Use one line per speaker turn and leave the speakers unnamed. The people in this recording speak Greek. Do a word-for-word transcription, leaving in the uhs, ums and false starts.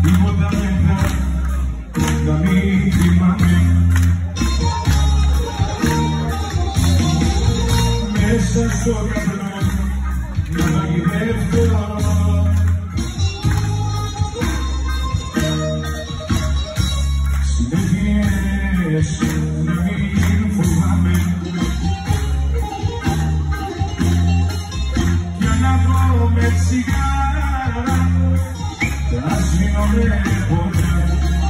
τίποτα μετά να μην θυμάμαι. Μέσα στο καπνό να μαγειρεύω, συνέχειες να μην φοβάμαι. Για να βγω με τσιγάρα τα σβήνω με ποτέ.